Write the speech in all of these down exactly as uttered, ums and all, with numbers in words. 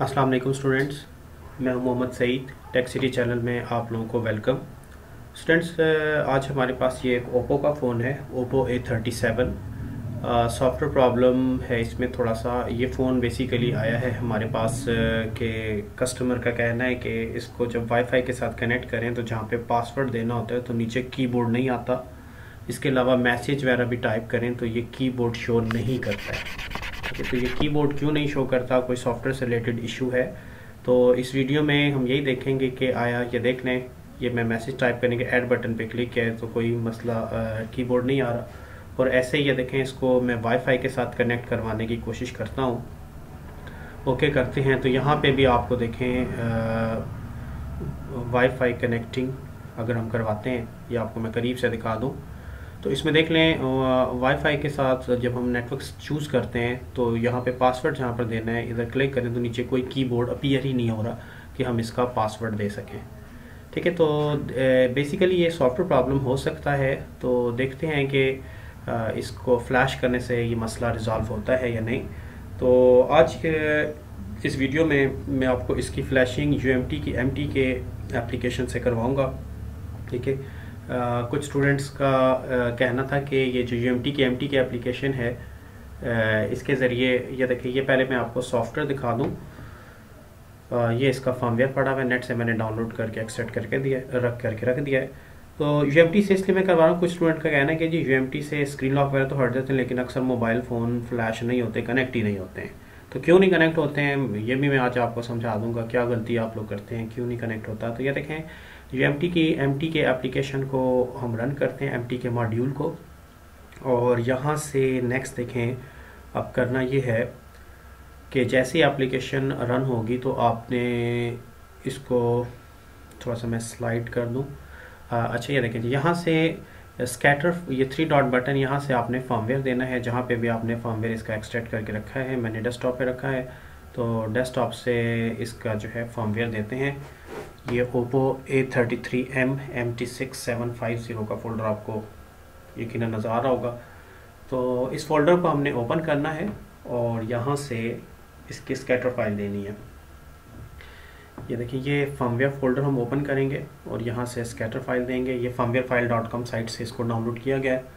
अस्सलाम वालेकुम स्टूडेंट्स, मैं हूं Mohammad Saeed. Tech City channel में आप लोगों को वेलकम। स्टूडेंट्स, आज हमारे पास ये एक ओप्पो का फ़ोन है, Oppo A thirty seven. Software problem है इसमें थोड़ा सा। ये फ़ोन बेसिकली आया है हमारे पास के कस्टमर का कहना है कि इसको जब वाईफाई के साथ कनेक्ट करें तो जहाँ पे पासवर्ड देना होता है तो नीचे कीबोर्ड नहीं आता। इसके अलावा मैसेज वगैरह भी टाइप करें तो ये कीबोर्ड शो नहीं करता है। तो ये कीबोर्ड क्यों नहीं शो करता, कोई सॉफ्टवेयर से रिलेटेड इशू है। तो इस वीडियो में हम यही देखेंगे कि आया ये देख लें, ये मैं मैसेज टाइप करने के ऐड बटन पे क्लिक किया है तो कोई मसला कीबोर्ड नहीं आ रहा। और ऐसे ही ये देखें, इसको मैं वाईफाई के साथ कनेक्ट करवाने की कोशिश करता हूँ। ओके करते हैं तो यहाँ पे भी आपको देखें वाईफाई कनेक्टिंग अगर हम करवाते हैं, ये आपको मैं करीब से दिखा दूँ तो इसमें देख लें वाईफाई के साथ जब हम नेटवर्क चूज़ करते हैं तो यहाँ पे पासवर्ड जहाँ पर देना है इधर क्लिक करें तो नीचे कोई कीबोर्ड अपीयर ही नहीं हो रहा कि हम इसका पासवर्ड दे सकें। ठीक है, तो बेसिकली ये सॉफ्टवेयर प्रॉब्लम हो सकता है। तो देखते हैं कि इसको फ्लैश करने से ये मसला रिजॉल्व होता है या नहीं। तो आज के इस वीडियो में मैं आपको इसकी फ्लैशिंग यूएमटी की एमटी के एप्लीकेशन से करवाऊँगा। ठीक है, Uh, कुछ स्टूडेंट्स का uh, कहना था कि ये जो यूएमटी की एमटी की एप्लीकेशन है uh, इसके ज़रिए ये देखिए, ये पहले मैं आपको सॉफ्टवेयर दिखा दूँ। uh, ये इसका फर्मवेयर पड़ा हुआ है, नेट से मैंने डाउनलोड करके एक्सट्रैक्ट करके दिया रख करके रख दिया है। तो यूएमटी से इसलिए मैं करवा रहा हूँ, कुछ स्टूडेंट का कहना है कि जी यूएमटी से स्क्रीन लॉक वगैरह तो हट जाते हैं लेकिन अक्सर मोबाइल फ़ोन फ्लैश नहीं होते, कनेक्ट ही नहीं होते हैं। तो क्यों नहीं कनेक्ट होते हैं ये भी मैं आज आपको समझा दूंगा, क्या गलती आप लोग करते हैं, क्यों नहीं कनेक्ट होता। तो ये देखें, यूएमटी की एमटी के एप्लीकेशन को हम रन करते हैं, एमटी के मॉड्यूल को, और यहाँ से नेक्स्ट देखें। अब करना ये है कि जैसे एप्लीकेशन रन होगी तो आपने इसको थोड़ा सा मैं स्लाइड कर दूँ। अच्छा, ये देखें, यहाँ से स्कैटर, ये थ्री डॉट बटन, यहाँ से आपने फर्मवेयर देना है। जहाँ पे भी आपने फर्मवेयर इसका एक्सट्रैक्ट करके रखा है, मैंने डेस्कटॉप पे रखा है तो डेस्कटॉप से इसका जो है फर्मवेयर देते हैं। ये Oppo A thirty three M M T six seven five zero का फोल्डर आपको यकीनन नज़र आ रहा होगा। तो इस फोल्डर को हमने ओपन करना है और यहाँ से इसकी स्कैटर फाइल देनी है। ये देखिए, ये फर्मवेयर फोल्डर हम ओपन करेंगे और यहाँ से स्कैटर फाइल देंगे। ये firmware file dot com site से इसको डाउनलोड किया गया है।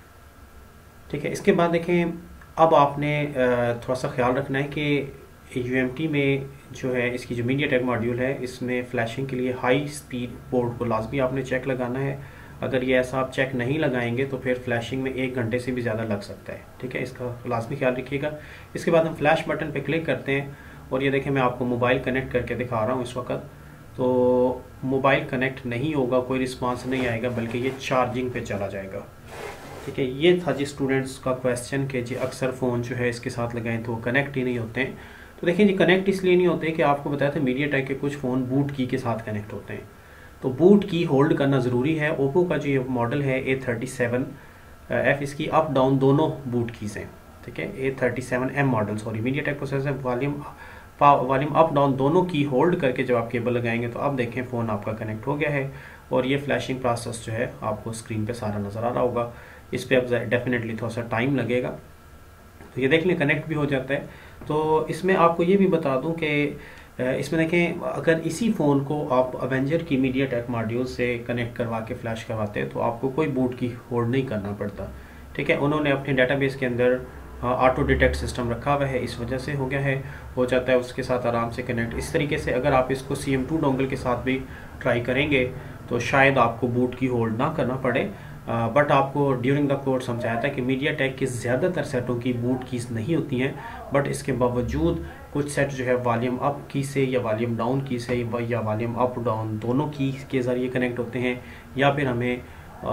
ठीक है, इसके बाद देखें, अब आपने थोड़ा सा ख्याल रखना है कि यूएमटी में जो है इसकी जो मीडियाटेक मॉड्यूल है इसमें फ्लैशिंग के लिए हाई स्पीड पोर्ट को लाजमी आपने चेक लगाना है। अगर ये ऐसा आप चेक नहीं लगाएंगे तो फिर फ्लैशिंग में एक घंटे से भी ज़्यादा लग सकता है। ठीक है, इसका लाजमी ख्याल रखिएगा। इसके बाद हम फ्लैश बटन पे क्लिक करते हैं और ये देखें, मैं आपको मोबाइल कनेक्ट करके दिखा रहा हूँ इस वक्त। तो मोबाइल कनेक्ट नहीं होगा, कोई रिस्पांस नहीं आएगा, बल्कि ये चार्जिंग पे चला जाएगा। ठीक है, ये था जी स्टूडेंट्स का क्वेश्चन कि जी अक्सर फ़ोन जो है इसके साथ लगाएं तो वो कनेक्ट ही नहीं होते हैं। तो देखिए जी, कनेक्ट इसलिए नहीं होते कि आपको बताया था मीडियाटेक के कुछ फ़ोन बूट की के साथ कनेक्ट होते हैं, तो बूट की होल्ड करना ज़रूरी है। ओप्पो का जो ये मॉडल है ए थर्टी सेवन एफ, इसकी अप डाउन दोनों बूट कीज़ हैं। ठीक है, A thirty seven M model, sorry, MediaTek processor volume volume up down दोनों की होल्ड करके जब आप केबल लगाएंगे तो अब देखें फ़ोन आपका कनेक्ट हो गया है और ये फ्लैशिंग प्रोसेस जो है आपको स्क्रीन पे सारा नज़र आ रहा होगा। इस पर अब डेफिनेटली थोड़ा सा टाइम लगेगा। तो ये देख लें, कनेक्ट भी हो जाता है। तो इसमें आपको ये भी बता दूं कि इसमें देखें, अगर इसी फ़ोन को आप अवेंजर की मीडियाटेक मॉड्यूल से कनेक्ट करवा के फ्लैश करवाते हैं तो आपको कोई बूट की होल्ड नहीं करना पड़ता। ठीक है, उन्होंने अपने डेटाबेस के अंदर ऑटो डिटेक्ट सिस्टम रखा हुआ है, इस वजह से हो गया है, हो जाता है उसके साथ आराम से कनेक्ट। इस तरीके से अगर आप इसको सी एम टू डोंगल के साथ भी ट्राई करेंगे तो शायद आपको बूट की होल्ड ना करना पड़े। बट uh, आपको ड्यूरिंग द कोर्स समझाया था कि मीडियाटेक की ज़्यादातर सेटों की बूट कीज़ नहीं होती हैं, बट इसके बावजूद कुछ सेट जो है वॉल्यूम अप की से या वॉल्यूम डाउन की से या वॉल्यूम अप डाउन दोनों की के ज़रिए कनेक्ट होते हैं, या फिर हमें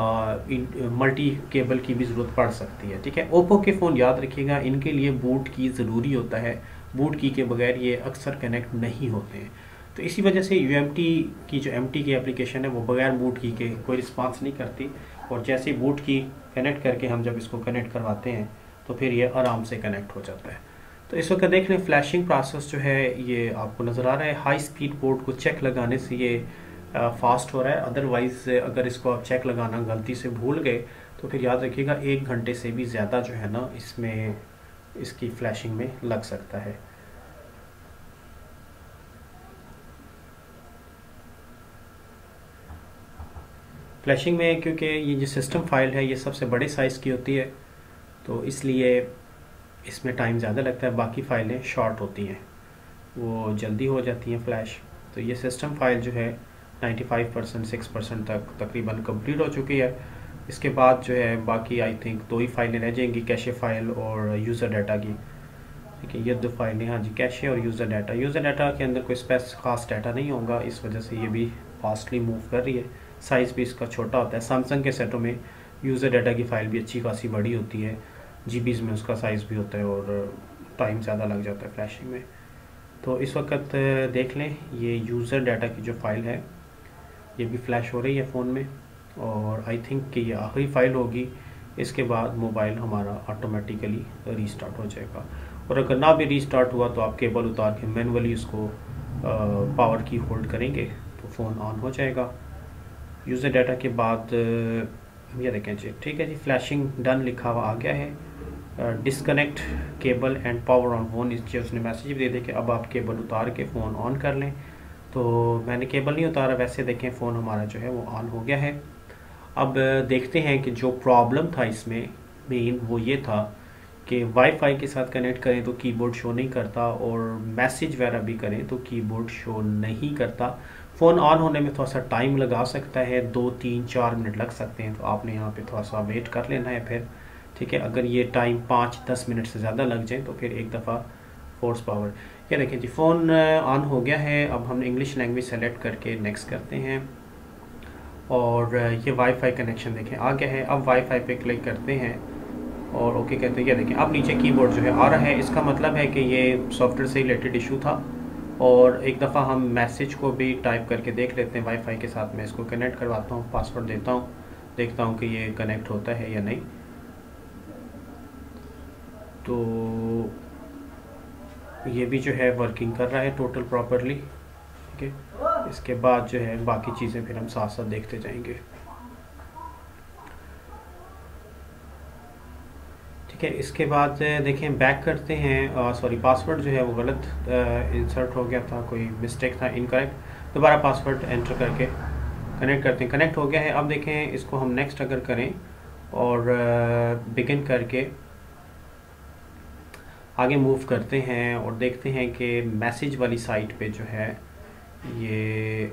मल्टी केबल की भी ज़रूरत पड़ सकती है। ठीक है, ओप्पो के फ़ोन याद रखिएगा, इनके लिए बूट की ज़रूरी होता है, बूट की के बगैर ये अक्सर कनेक्ट नहीं होते हैं। तो इसी वजह से यूएमटी की जो एमटी की एप्लीकेशन है वो बगैर बूट की के कोई रिस्पांस नहीं करती, और जैसे बूट की कनेक्ट करके हम जब इसको कनेक्ट करवाते हैं तो फिर ये आराम से कनेक्ट हो जाता है। तो इस वक्त देख लें, फ्लैशिंग प्रोसेस जो है ये आपको नज़र आ रहा है। हाई स्पीड पोर्ट को चेक लगाने से ये फास्ट हो रहा है, अदरवाइज़ अगर इसको आप चेक लगाना गलती से भूल गए तो फिर याद रखिएगा एक घंटे से भी ज़्यादा जो है ना इसमें इसकी फ्लैशिंग में लग सकता है। फ्लैशिंग में क्योंकि ये जो सिस्टम फाइल है ये सबसे बड़े साइज़ की होती है, तो इसलिए इसमें टाइम ज़्यादा लगता है। बाकी फ़ाइलें शॉर्ट होती हैं, वो जल्दी हो जाती हैं फ्लैश। तो ये सिस्टम फाइल जो है पचानवे परसेंट सिक्स परसेंट तक तकरीबन कंप्लीट हो चुकी है। इसके बाद जो है बाकी आई थिंक दो ही फाइलें रह जाएंगी, कैशे फाइल और यूज़र डाटा की। ठीक है, ये दो फाइलें, हाँ जी, कैशे और यूज़र डाटा। यूज़र डाटा के अंदर कोई स्पेस खास डाटा नहीं होगा, इस वजह से ये भी फास्टली मूव कर रही है। साइज़ भी इसका छोटा होता है। सैमसंग के सेटों में यूज़र डाटा की फ़ाइल भी अच्छी खासी बड़ी होती है, जीबीज़ में उसका साइज़ भी होता है और टाइम ज़्यादा लग जाता है फ्लैशिंग में। तो इस वक्त देख लें, ये यूज़र डाटा की जो फ़ाइल है ये भी फ्लैश हो रही है फ़ोन में, और आई थिंक कि ये आखिरी फ़ाइल होगी। इसके बाद मोबाइल हमारा ऑटोमेटिकली रीस्टार्ट हो जाएगा, और अगर ना भी रीस्टार्ट हुआ तो आप केबल उतार के मैनुअली उसको पावर की होल्ड करेंगे तो फ़ोन ऑन हो जाएगा। यूज़र डाटा के बाद ये देखें जी, ठीक है जी, फ्लैशिंग डन लिखा हुआ आ गया है। Disconnect cable and power on phone, इससे उसने मैसेज भी दे दिया कि अब आप केबल उतार के फ़ोन ऑन कर लें। तो मैंने केबल नहीं उतारा, वैसे देखें फ़ोन हमारा जो है वो ऑन हो गया है। अब देखते हैं कि जो प्रॉब्लम था इसमें मेन वो ये था कि वाईफाई के साथ कनेक्ट करें तो कीबोर्ड शो नहीं करता, और मैसेज वगैरह भी करें तो कीबोर्ड शो नहीं करता। फ़ोन ऑन होने में थोड़ा सा टाइम लगा सकता है, दो तीन चार मिनट लग सकते हैं, तो आपने यहाँ पे थोड़ा सा वेट कर लेना है फिर। ठीक है, अगर ये टाइम पाँच दस मिनट से ज़्यादा लग जाए तो फिर एक दफ़ा फोर्स पावर। ये देखें जी, फ़ोन ऑन हो गया है। अब हम इंग्लिश लैंग्वेज सेलेक्ट करके नेक्स्ट करते हैं, और ये वाईफाई कनेक्शन देखें आ गया है। अब वाईफाई पे क्लिक करते हैं और ओके कहते हैं। ये देखें अब नीचे कीबोर्ड जो है आ रहा है, इसका मतलब है कि ये सॉफ्टवेयर से रिलेटेड इशू था। और एक दफ़ा हम मैसेज को भी टाइप करके देख लेते हैं वाईफाई के साथ। मैं इसको कनेक्ट करवाता हूँ, पासवर्ड देता हूँ, देखता हूँ कि ये कनेक्ट होता है या नहीं। तो ये भी जो है वर्किंग कर रहा है टोटल प्रॉपरली। ठीक है, इसके बाद जो है बाकी चीज़ें फिर हम साथ साथ देखते जाएंगे। ठीक है, इसके बाद देखें बैक करते हैं। सॉरी, पासवर्ड जो है वो गलत इंसर्ट हो गया था, कोई मिस्टेक था, इनकरेक्ट। दोबारा पासवर्ड एंटर करके कनेक्ट करते हैं। कनेक्ट हो गया है। अब देखें इसको हम नेक्स्ट अगर करें और बिगिन करके आगे मूव करते हैं और देखते हैं कि मैसेज वाली साइट पे जो है ये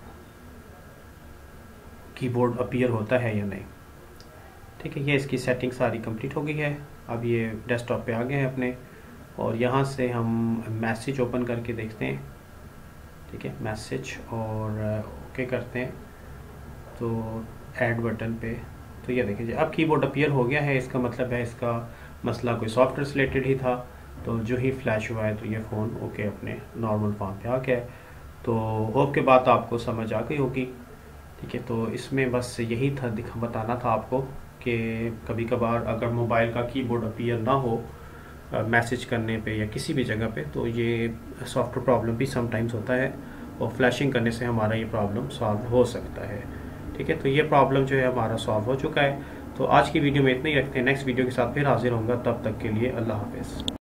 कीबोर्ड अपीयर होता है या नहीं। ठीक है, ये इसकी सेटिंग सारी कंप्लीट हो गई है। अब ये डेस्कटॉप पे आ गए हैं अपने, और यहाँ से हम मैसेज ओपन करके देखते हैं। ठीक है, मैसेज और ओके करते हैं तो ऐड बटन पे, तो ये देखिए अब कीबोर्ड अपीयर हो गया है। इसका मतलब है इसका मसला कोई सॉफ्टवेयर से रिलेटेड ही था, तो जो ही फ्लैश हुआ है तो ये फ़ोन ओके अपने नॉर्मल फॉर्म पे आ गया है। तो होप के बात आपको समझ आ गई होगी। ठीक है, तो इसमें बस यही था, दिखा बताना था आपको कि कभी कभार अगर मोबाइल का कीबोर्ड अपीयर ना हो मैसेज करने पे या किसी भी जगह पे, तो ये सॉफ्टवेयर प्रॉब्लम भी समटाइम्स होता है, और फ्लैशिंग करने से हमारा ये प्रॉब्लम सॉल्व हो सकता है। ठीक है, तो ये प्रॉब्लम जो है हमारा सॉल्व हो चुका है। तो आज की वीडियो में इतना ही रखते हैं, नेक्स्ट वीडियो के साथ फिर हाजिर होऊंगा, तब तक के लिए अल्लाह हाफिज़।